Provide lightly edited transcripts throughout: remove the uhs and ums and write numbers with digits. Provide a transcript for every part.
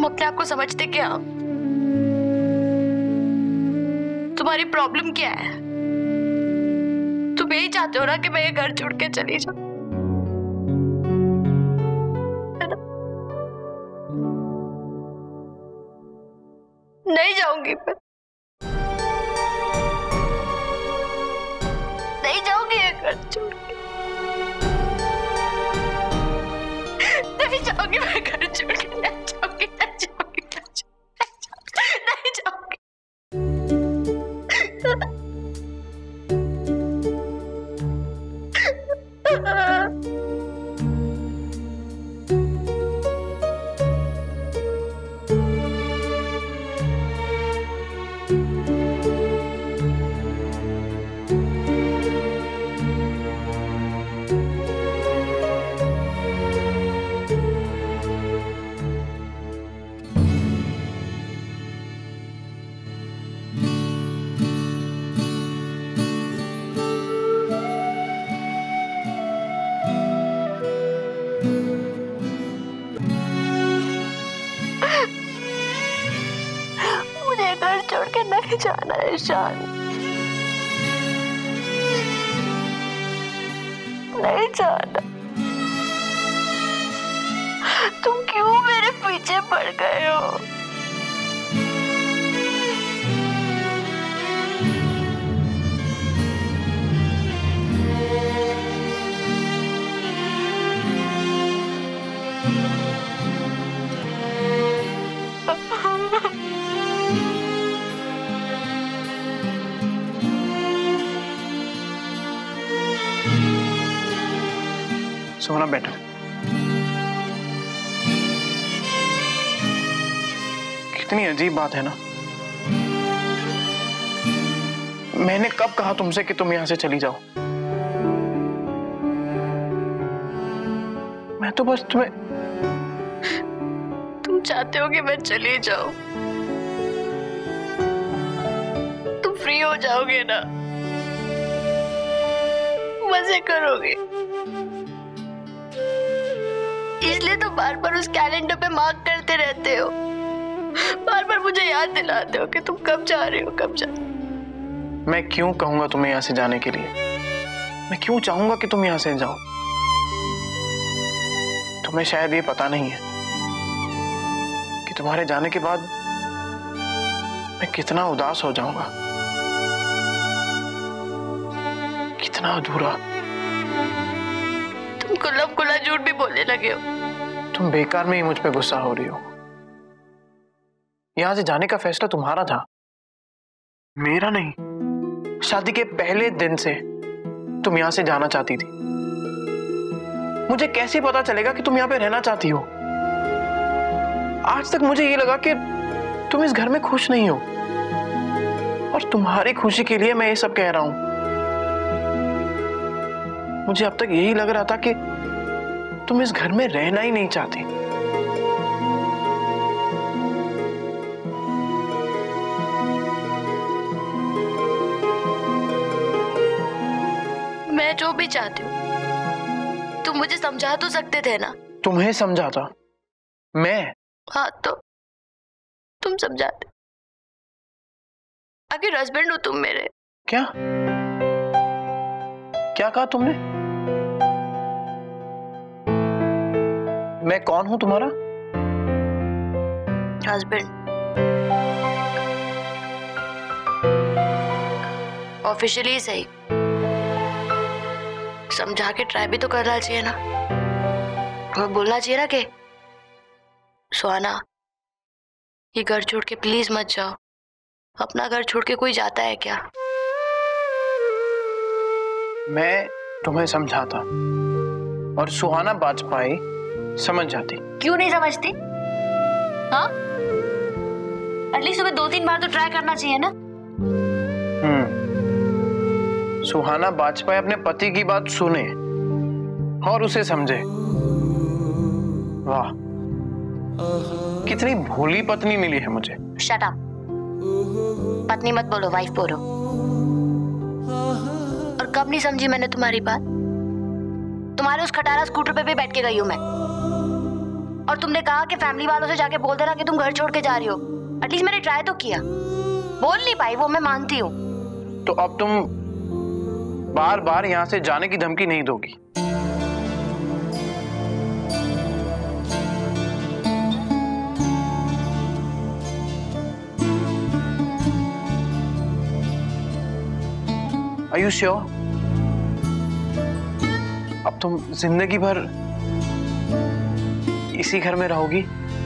अपने आप को समझते क्या? तुम्हारी प्रॉब्लम क्या है? तुम यही चाहते हो ना कि मैं ये घर छोड़ के चली जाऊं, है ना? नहीं जाऊंगी मैं, नहीं जाऊंगी ये घर छोड़ के, नहीं जाऊंगी मैं घर छोड़ के, नहीं जाऊंगी, नहीं जाऊंगी, नहीं जाऊंगी। मुझे घर छोड़ के नहीं जाना है शान, नहीं जाना। तुम क्यों मेरे पीछे पड़ गए हो? सोना बेटा, कितनी अजीब बात है ना। मैंने कब कहा तुमसे कि तुम यहां से चली जाओ? मैं तो बस तुम चाहते हो कि मैं चली जाऊं, तुम फ्री हो जाओगे ना, मजे करोगे, इसलिए तो बार बार उस कैलेंडर पे मार्क करते रहते हो, बार बार मुझे याद दिलाते हो कि तुम कब जा रहे हो, कब जा। मैं क्यों कहूंगा तुम्हें यहां से जाने के लिए? मैं क्यों चाहूंगा कि तुम यहां से जाओ? तुम्हें शायद ये पता नहीं है कि तुम्हारे जाने के बाद मैं कितना उदास हो जाऊंगा, कितना अधूरा। तुम खुला खुला झूठ भी बोलने लगे हो। तुम बेकार में ही मुझ पे गुस्सा हो रही हो। यहां से जाने का फैसला तुम्हारा था, मेरा नहीं। शादी के पहले दिन से तुम यहां से जाना चाहती थी। मुझे कैसे पता चलेगा कि तुम यहां पे रहना चाहती हो? आज तक मुझे ये लगा कि तुम इस घर में खुश नहीं हो, और तुम्हारी खुशी के लिए मैं ये सब कह रहा हूं। मुझे अब तक यही लग रहा था कि तुम इस घर में रहना ही नहीं चाहती। मैं जो भी चाहती हूँ तुम मुझे समझा तो सकते थे ना। तुम्हें समझाता मैं? हाँ तो तुम समझाते। आखिर हस्बैंड हो तुम मेरे। क्या क्या कहा तुमने? मैं कौन हूं तुम्हारा? हस्बैंड। ऑफिशियली सही, समझा के ट्राई भी तो करना चाहिए ना, और बोलना चाहिए ना कि सुहाना ये घर छोड़ के प्लीज मत जाओ। अपना घर छोड़ के कोई जाता है क्या? मैं तुम्हें समझाता और सुहाना वाजपेयी समझ जाती। क्यों नहीं समझती? हाँ, एटलीस्ट तुम्हें 2-3 बार तो ट्राई करना चाहिए ना। सुहाना वाजपेयी अपने पति की बात सुने और उसे समझे। वाह, कितनी भोली पत्नी मिली है मुझे। Shut up. पत्नी मत बोलो, वाइफ बोलो। और कब नहीं समझी मैंने तुम्हारी बात? तुम्हारे उस खटारा स्कूटर पे भी बैठ के गई हूं मैं। और तुमने कहा कि फैमिली वालों से जाके बोल देना कि तुम घर छोड़ के जा रही हो। एटलीस्ट मैंने ट्राई तो किया। बोल नहीं पाई, वो मैं मानती हूँ। तो अब तुम बार बार यहाँ से जाने की धमकी नहीं दोगी। Are you sure? अब तुम जिंदगी भर इसी घर में रहोगी?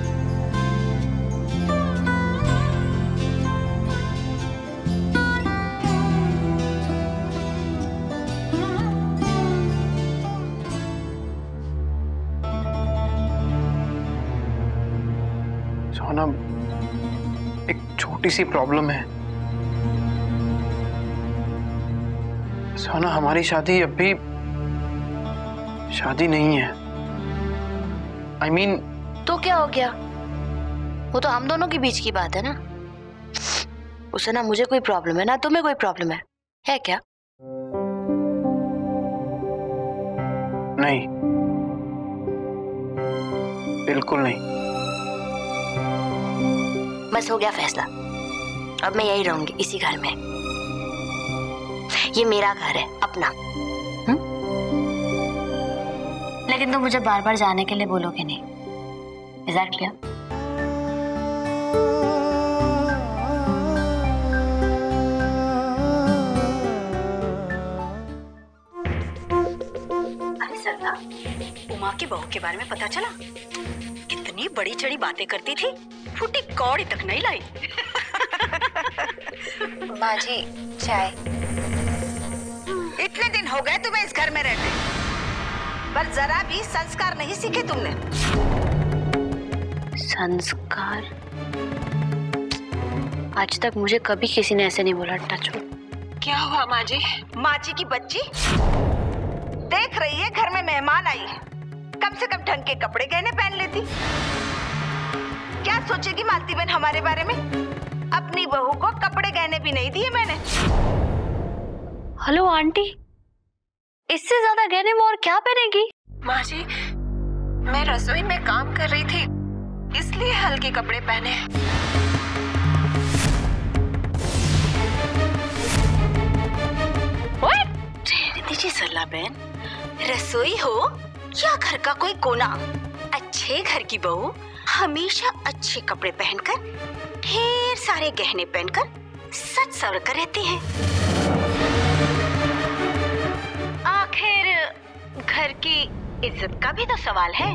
सोना, एक छोटी सी प्रॉब्लम है। सोना, हमारी शादी अब भी शादी नहीं है। I mean, तो क्या हो गया? वो तो हम दोनों के बीच की बात है ना। उसे ना मुझे कोई प्रॉब्लम है ना तुम्हें कोई प्रॉब्लम है क्या? नहीं, बिल्कुल नहीं। बस हो गया फैसला। अब मैं यही रहूंगी इसी घर में। ये मेरा घर है अपना। लेकिन तुम मुझे बार बार जाने के लिए बोलोगे नहीं। Is that clear? अरे सरला, उमा की बहू के बारे में पता चला? कितनी बड़ी चढ़ी बातें करती थी, फूटी कौड़ी तक नहीं लाई। माँ जी, चाय। इतने दिन हो गए तुम्हें इस घर में रहते, पर जरा भी संस्कार नहीं सीखे तुमने। संस्कार? आज तक मुझे कभी किसी ने ऐसे नहीं बोला। टच हो। क्या हुआ माँ जी? माँ जी की बच्ची देख रही है घर में मेहमान आई है, कम से कम ढंग के कपड़े गहने पहन लेती। क्या सोचेगी मालती बहन हमारे बारे में? अपनी बहू को कपड़े गहने भी नहीं दिए मैंने। हेलो आंटी, इससे ज्यादा गहने वो और क्या पहनेगी? माँ जी, मैं रसोई में काम कर रही थी, इसलिए हल्के कपड़े पहने। दीजिए सरला बहन, रसोई हो या घर का कोई कोना, अच्छे घर की बहू हमेशा अच्छे कपड़े पहनकर, ढेर सारे गहने पहनकर सज सवर कर रहती है। आखिर घर की इज्जत का भी तो सवाल है।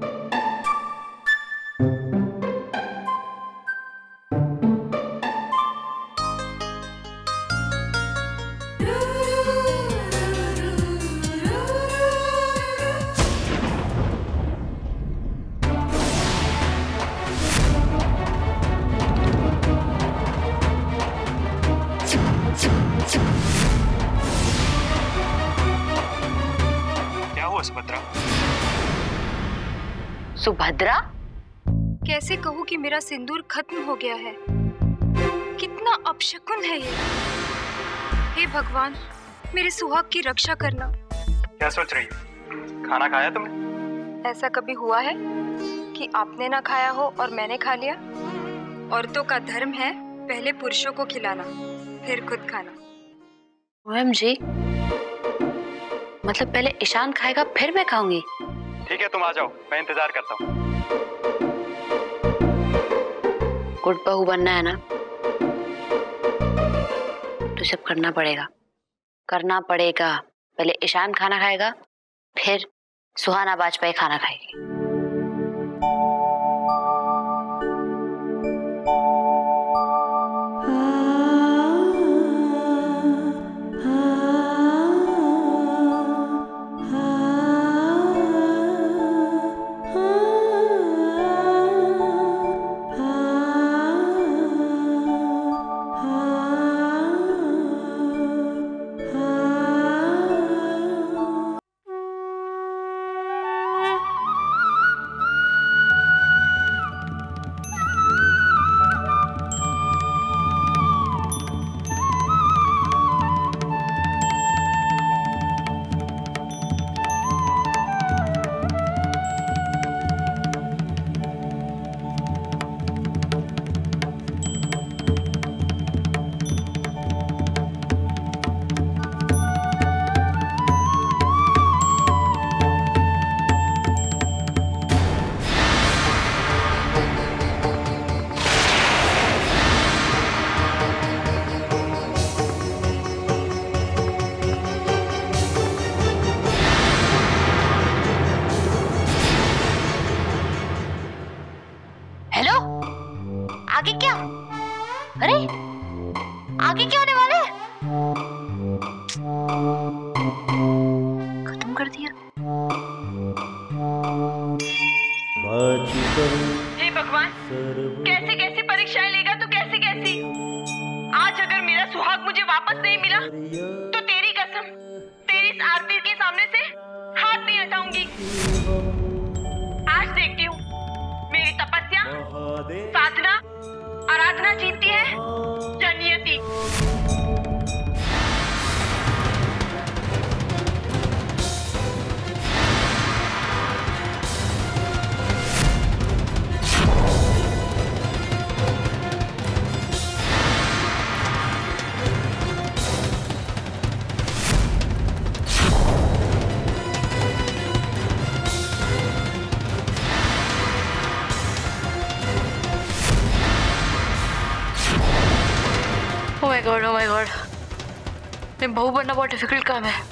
सुभद्रा? सुभद्रा? कैसे कहूँ कि मेरा सिंदूर खत्म हो गया है। कितना अपशकुन है ये। हे भगवान, मेरे सुहाग की रक्षा करना। क्या सोच रही है? खाना खाया तुमने? ऐसा कभी हुआ है कि आपने ना खाया हो और मैंने खा लिया? औरतों का धर्म है पहले पुरुषों को खिलाना, फिर खुद खाना। OMG, मतलब पहले ईशान खाएगा फिर मैं खाऊंगी? ठीक है, तुम आ जाओ, मैं इंतजार करता हूँ। गुड बहू बनना है ना, तो सब करना पड़ेगा, करना पड़ेगा। पहले ईशान खाना खाएगा, फिर सुहाना वाजपेयी खाना खाएगी। हेलो, आगे क्या? अरे आगे क्या होने वाला है? खत्म कर दिया। हे भगवान, कैसी कैसी परीक्षाएं लेगा तो कैसी कैसी। आज अगर मेरा सुहाग मुझे वापस नहीं मिला तो तेरी कसम, तेरी इस आरती के सामने से हाथ नहीं हटाऊंगी। आज देखती हूँ मेरी तपस्या, साधना, आराधना जीतती है या नियति। Oh my God, मैं बहू बनना बहुत डिफिकल्ट काम है।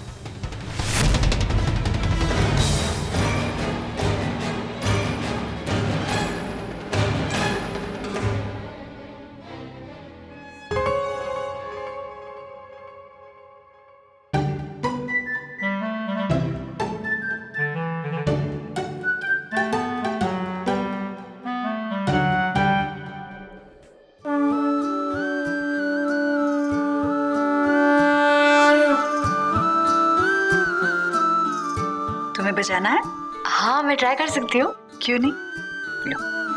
तुम्हें बजाना है? हाँ, मैं ट्राई कर सकती हूँ। क्यों नहीं? लो,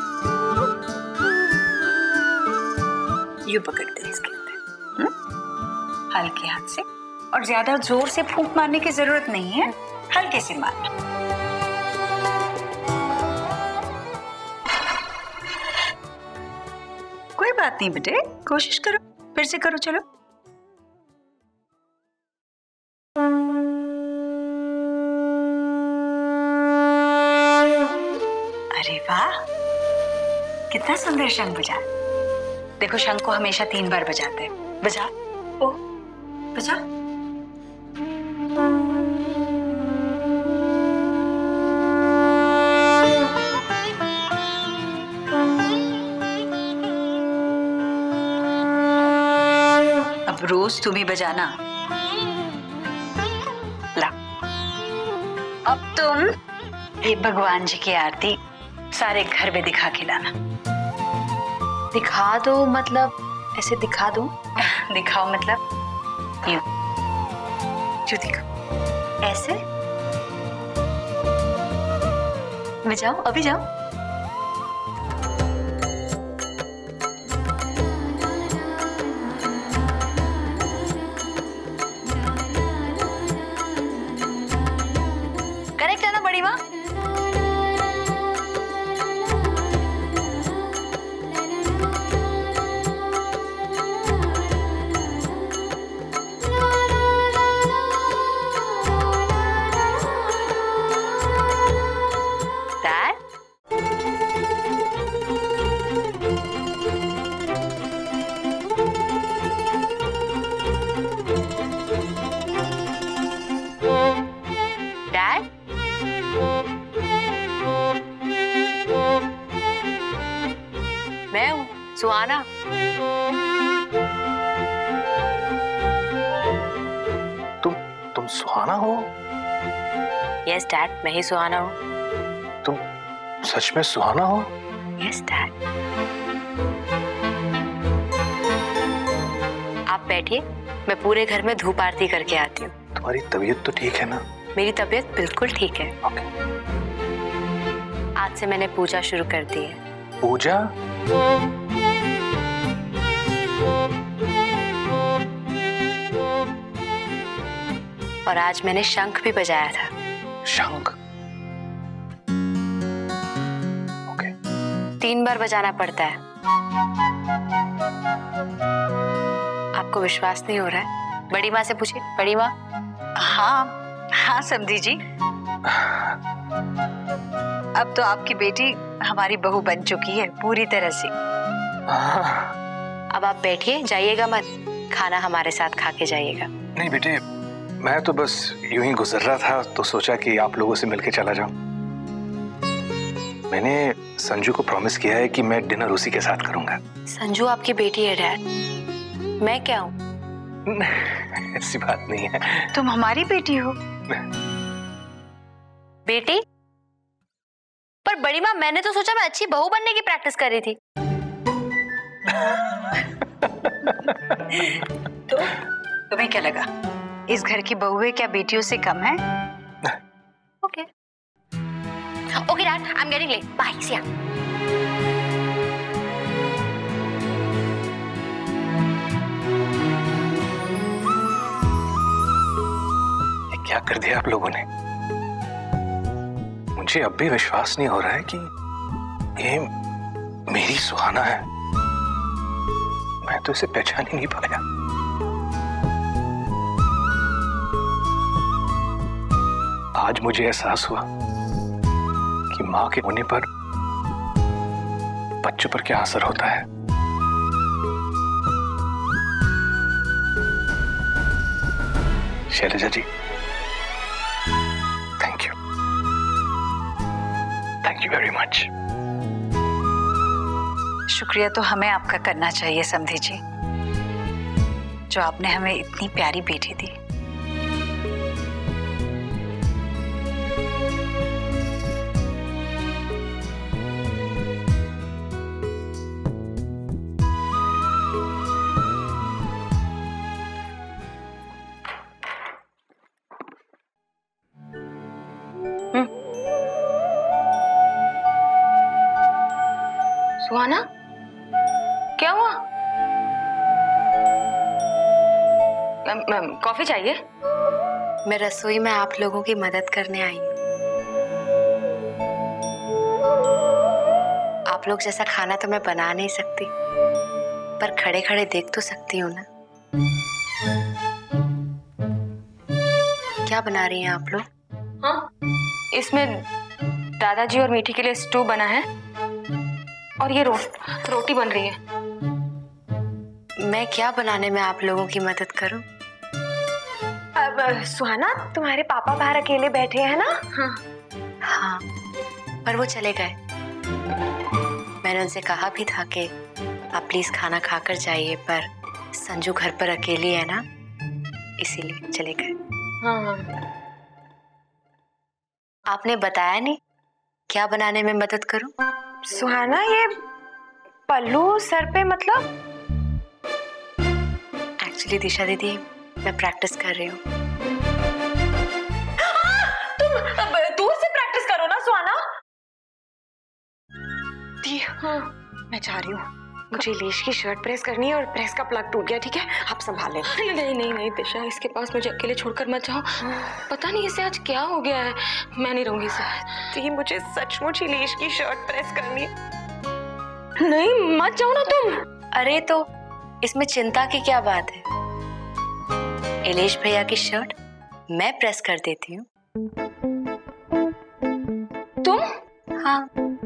यूं पकड़ते हैं इसके अंदर, हल्के हाथ से, और ज्यादा जोर से फूंक मारने की जरूरत नहीं है, हल्के से मारना। कोई बात नहीं बेटे, कोशिश करो, फिर से करो, चलो। अरे वाह, कितना सुंदर शंख बजा। देखो, शंख को हमेशा 3 बार बजाते हैं। बजा, ओ, बजा। अब रोज तुम ही बजाना। ला, अब तुम ये भगवान जी की आरती सारे घर में दिखा के लाना। दिखा दो मतलब ऐसे दिखा दो? दिखाओ मतलब यूं, जो दिखाओ ऐसे। मैं जाऊं? अभी जाऊं? करेक्ट है ना बड़ी माँ? मैं हूँ सुहाना। तुम सुहाना हो? यस डैड, मैं ही सुहाना हूँ। तुम सच में सुहाना हो? Yes dad. आप बैठिए, मैं पूरे घर में धूप आरती करके आती हूँ। तुम्हारी तबीयत तो ठीक है ना? मेरी तबीयत बिल्कुल ठीक है। ओके। आज से मैंने पूजा शुरू कर दी है। पूजा? और आज मैंने शंख भी बजाया था। शंख? ओके। 3 बार बजाना पड़ता है। आपको विश्वास नहीं हो रहा है? बड़ी माँ से पूछिए। बड़ी माँ। हाँ हाँ समधी जी, अब तो आपकी बेटी हमारी बहू बन चुकी है पूरी तरह से। अब आप बैठिए, जाइएगा मत, खाना हमारे साथ खा के जाइएगा। नहीं बेटे, मैं तो बस यूं ही गुजर रहा था तो सोचा कि आप लोगों से मिलके चला जाऊं। मैंने संजू को प्रॉमिस किया है कि मैं डिनर उसी के साथ करूंगा। संजू आपकी बेटी है डैड, मैं क्या हूँ? ऐसी बात नहीं है। तुम हमारी बेटी हो। बेटी? पर बड़ी माँ, मैंने तो सोचा मैं अच्छी बहू बनने की प्रैक्टिस कर रही थी। तो तुम्हें क्या लगा इस घर की बहुएं क्या बेटियों से कम है? Okay okay dad, I am getting late, bye, see ya. क्या कर दिया आप लोगों ने? मुझे अब भी विश्वास नहीं हो रहा है कि ये मेरी सुहाना है। मैं तो इसे पहचान ही नहीं पाया। आज मुझे एहसास हुआ कि मां के होने पर बच्चों पर क्या असर होता है। Shailja ji, thank you very much. शुक्रिया तो हमें आपका करना चाहिए समधी जी, जो आपने हमें इतनी प्यारी बेटी दी। सुहाना, क्या हुआ? कॉफी चाहिए? मैं रसोई में आप लोगों की मदद करने आई हूँ। आप लोग जैसा खाना तो मैं बना नहीं सकती, पर खड़े खड़े देख तो सकती हूँ ना। क्या बना रही हैं आप लोग? हाँ, इसमें दादाजी और मीठी के लिए स्टू बना है और ये रोटी बन रही है। मैं क्या बनाने में आप लोगों की मदद करूं? अब सुहाना, तुम्हारे पापा बाहर अकेले बैठे हैं ना? हाँ, पर वो चले गए। मैंने उनसे कहा भी था कि आप प्लीज खाना खाकर जाइए, पर संजू घर पर अकेली है ना, इसीलिए चले गए। हाँ। आपने बताया नहीं क्या बनाने में मदद करूं? सुहाना, ये पल्लू सर पे मतलब? एक्चुअली दिशा दीदी, मैं प्रैक्टिस कर रही हूँ। तुम दूर से प्रैक्टिस करो ना सुहाना। हाँ, मैं जा रही हूँ। मुझे लेश की शर्ट प्रेस करनी है और प्रेस का प्लग टूट गया, ठीक है? आप संभाल लेना। नहीं नहीं नहीं दिशा, इसके पास मुझे अकेले छोड़कर मत जाओ। पता नहीं इसे आज क्या हो गया है। मैं नहीं रहूंगी इसे। मुझे सचमुच ही लेश की शर्ट प्रेस करनी है। नहीं, मत जाओ ना तुम। अरे तो इसमें चिंता की क्या बात है? इलेश भैया की शर्ट मैं प्रेस कर देती हूँ। तुम? हाँ।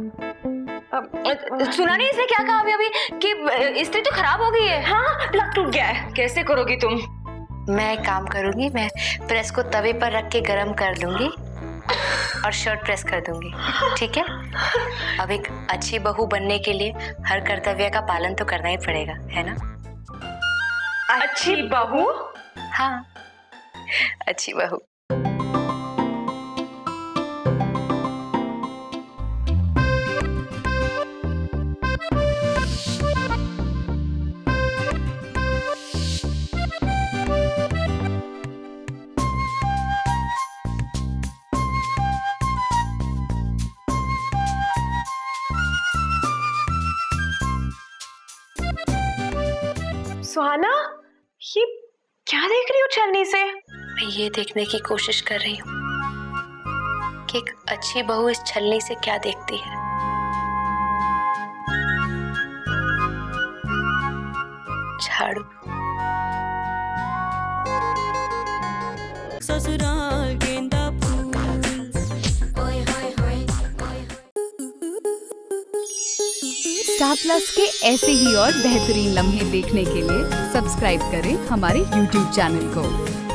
सुना नहीं इसने क्या कहा अभी कि इस्त्री तो खराब हो गई है। हाँ, प्लग टूट गया है। कैसे करोगी तुम? मैं एक काम करूंगी, मैं प्रेस को तवे पर रख के गरम कर लूंगी और शर्ट प्रेस कर दूंगी, ठीक है? अब एक अच्छी बहू बनने के लिए हर कर्तव्य का पालन तो करना ही पड़ेगा, है ना? अच्छी बहू? हाँ, अच्छी बहू। सुहाना, ये क्या देख रही हो छलनी से? मैं ये देखने की कोशिश कर रही हूँ कि एक अच्छी बहू इस छलनी से क्या देखती है। झाड़ू। ससुराल गेंदा फूल। स्टार प्लस के ऐसे ही और बेहतरीन लम्हे देखने के लिए सब्सक्राइब करें हमारे YouTube चैनल को।